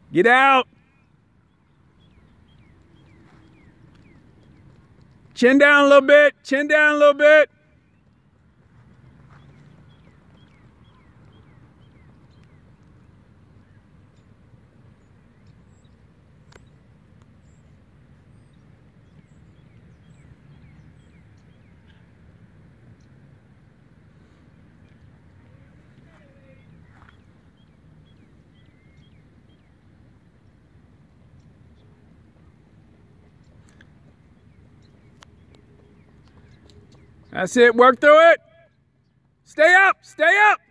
Get out. Chin down a little bit. Chin down a little bit. That's it. Work through it. Stay up. Stay up.